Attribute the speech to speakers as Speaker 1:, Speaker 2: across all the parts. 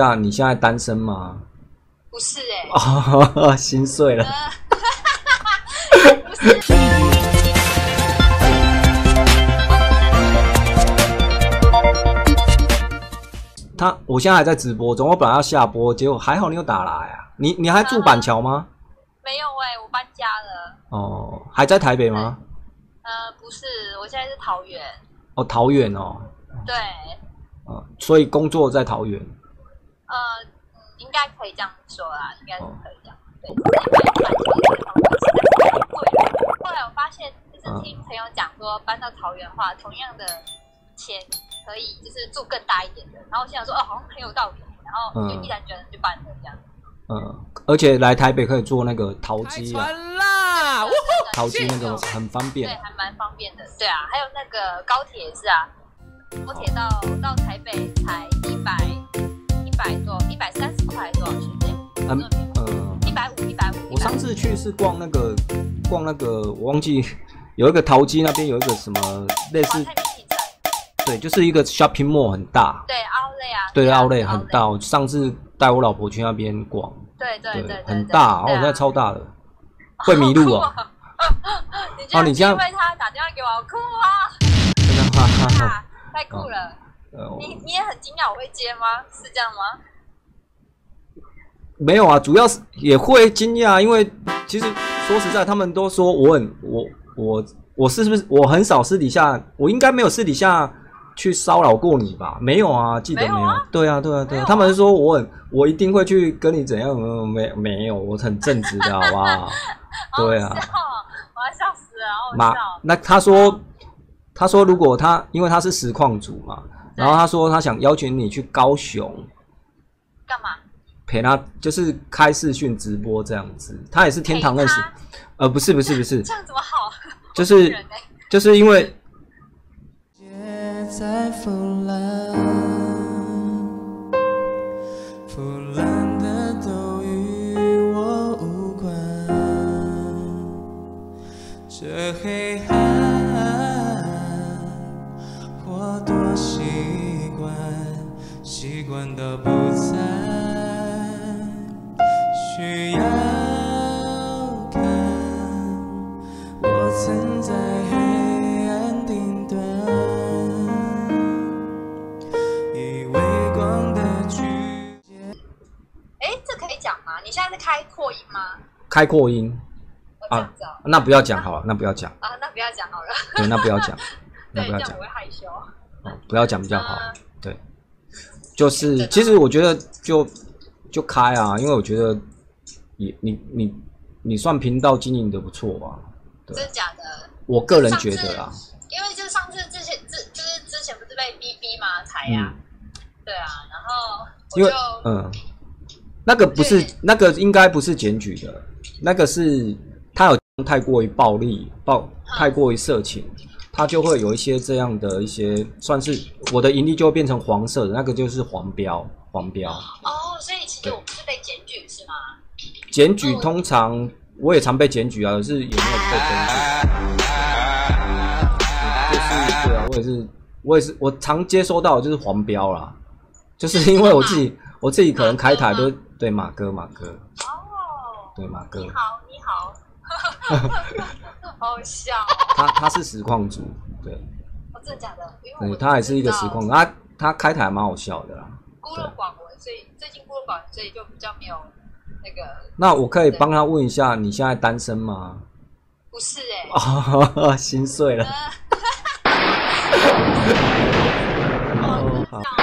Speaker 1: 那你现在单身吗？
Speaker 2: 不是哎、
Speaker 1: 哦，心碎了。
Speaker 2: 不是。
Speaker 1: 我现在还在直播中，我本来要下播，结果还好你有打来啊。你还住板桥吗？
Speaker 2: 没有哎、我搬家了。
Speaker 1: 哦，还在台北吗？
Speaker 2: 不是，我现在是桃园。
Speaker 1: 哦，桃园哦。
Speaker 2: 对。
Speaker 1: 所以工作在桃园。
Speaker 2: 应该可以这样说啦，应该是可以这样。对。后来我发现，就是听朋友讲说，搬到桃园的话，同样的钱可以就是住更大一点的。然后我心想说，好像很有道理。然后就毅然决然就搬了这样。
Speaker 1: 而且来台北可以坐那个桃机啊，桃机那个很方便，
Speaker 2: 对，还蛮方便的。对啊，还有那个高铁也是啊，高铁到台北才130块多少钱？150。
Speaker 1: 我上次去是逛那个，我忘记有一个桃机那边有一个什么类似，对，就是一个 shopping mall 很大，
Speaker 2: 对 outlet 啊，
Speaker 1: 对 outlet 很大。我上次带我老婆去那边逛。对，很大，那超大的，会迷路哦。
Speaker 2: 你居然因为他打电话给我，好酷啊！
Speaker 1: 真的吗？
Speaker 2: 太酷了。你也很惊讶我会接吗？是这样吗？
Speaker 1: 没有啊，主要是也会惊讶，因为其实说实在，他们都说我是不是我很少私底下，我应该没有私底下去骚扰过你吧？没有啊，记得没有？对啊，他们说我一定会去跟你怎样？没有，我很正直的，好不好？对啊，
Speaker 2: 我要笑死了，
Speaker 1: 妈，那他说如果因为他是实况主嘛，然后他说他想邀请你去高雄，
Speaker 2: 干嘛？
Speaker 1: 陪他就是开视讯直播这样子，他也是天堂认识，不是，
Speaker 2: 这样怎么好？
Speaker 1: 就是因为。
Speaker 3: 在腐烂，腐烂的都与我无关。这黑暗，我多习惯到不再需要看。我曾在黑暗顶端。
Speaker 2: 这可以讲吗？你现在是开扩音吗？
Speaker 1: 开扩音啊，那不要讲好了，那不要讲
Speaker 2: 啊，那不要讲好了。
Speaker 1: 对，那不要讲，
Speaker 2: 对，这样我会害羞。
Speaker 1: 不要讲比较好。对，就是其实我觉得就开啊，因为我觉得你算频道经营的不错吧？
Speaker 2: 真的假的？
Speaker 1: 我个人觉得啦，
Speaker 2: 因为就是上次之前不是被逼吗？才呀，对啊，然后
Speaker 1: 因为那个不是那个应该不是检举的，那个是他有太过于暴力，太过于色情，他就会有一些这样的一些，算是我的盈利就会变成黄色的，那个就是黄标。哦，
Speaker 2: 所以其实我不是被检举是吗？
Speaker 1: 检举通常我也常被检举啊，可是有没有被检举？就是对啊，我也是，我常接收到的就是黄标啦，就是因为我自己可能开台都对马哥，哦，对马哥，
Speaker 2: 你好，好笑。
Speaker 1: 他是实况主，对，
Speaker 2: 真的假的？
Speaker 1: 对，他也是一个实况主，他开台蛮好笑的啦。
Speaker 2: 孤陋寡闻，所以最近孤陋寡闻，所以就比较没有那个。
Speaker 1: 那我可以帮他问一下，你现在单身吗？
Speaker 2: 不是
Speaker 1: 哦，心碎了。好。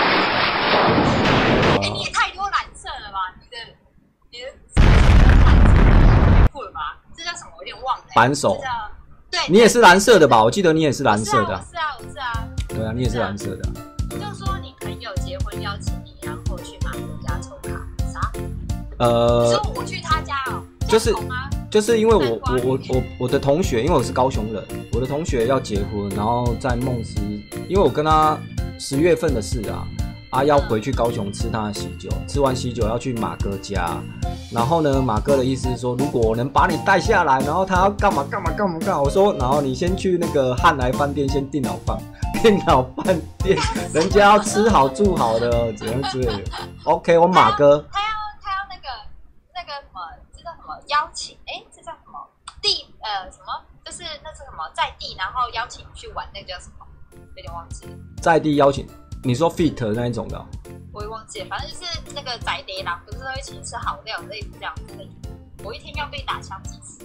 Speaker 2: 你也太多蓝色了吧？你的酷了吧？这叫什么？我有点忘了。
Speaker 1: 扳手。
Speaker 2: 对，
Speaker 1: 你也是蓝色的吧？我记得你也是蓝色的。
Speaker 2: 我是啊。
Speaker 1: 对啊，你也是蓝色的。
Speaker 2: 就是说你朋友结婚邀请你，然后去马哥家抽卡，啥？你说我去他家哦？
Speaker 1: 就是因为我的同学，因为我是高雄人，我的同学要结婚，然后在梦时，因为我跟他10月份的事啊， 啊，要回去高雄吃他的喜酒，吃完喜酒要去马哥家，然后呢，马哥的意思是说，如果我能把你带下来，然后他要干嘛，我说，然后你先去那个汉来饭店先订好饭店，人家要吃好住好的，怎样之类的。OK， 我马哥，
Speaker 2: 他要那个什么，这叫什么邀请？这叫什么什么？就是那是什么在地，然后邀请去玩，那个叫什么？有点忘记了。
Speaker 1: 在地邀请，你说 fit 那一种的、
Speaker 2: 我也忘记了，反正就是那个宅爹郎，不是都会请吃好料，类似这样子的。我一天要被打枪几次，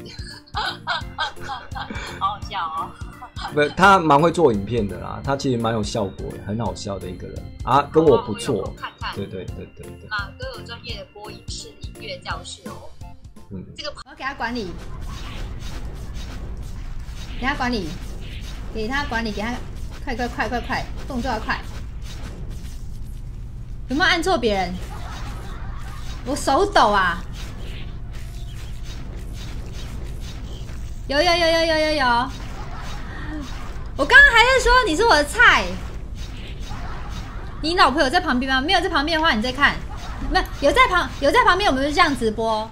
Speaker 2: 好好笑哦。
Speaker 1: 不，他蛮会做影片的啦，他其实蛮有效果的，很好笑的一个人啊，跟我不错。
Speaker 2: 我看看，
Speaker 1: 对。
Speaker 2: 马哥有专业的播影视音乐教室哦。这个
Speaker 4: 我要给他管理，给他管理，给他快，动作要快。有没有按错别人？我手抖啊！有。我刚刚还在说你是我的菜，你老婆有在旁边吗？没有在旁边的话，你再看。没有在旁边，我们就这样直播。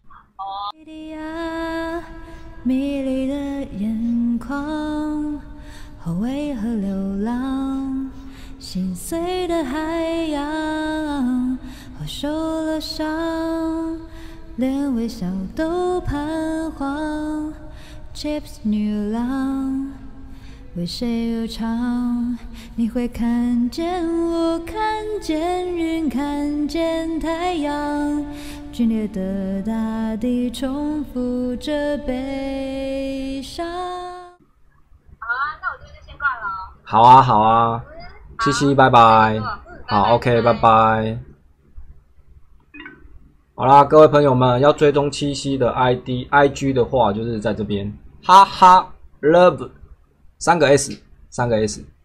Speaker 4: 迷离的眼眶，后为何流浪？心碎的海洋，我受了伤，连微笑都彷徨。Chips 女郎，为谁而唱？你会看见我，看见云，看见太阳，剧烈的大地重复着悲伤。
Speaker 2: 好啊，那我这边就先挂了哦。
Speaker 1: 好啊，七七，拜拜。好 ，OK， 拜拜。好啦，各位朋友们，要追踪七夕的 IG 的话，就是在这边，哈哈 love 3个 S。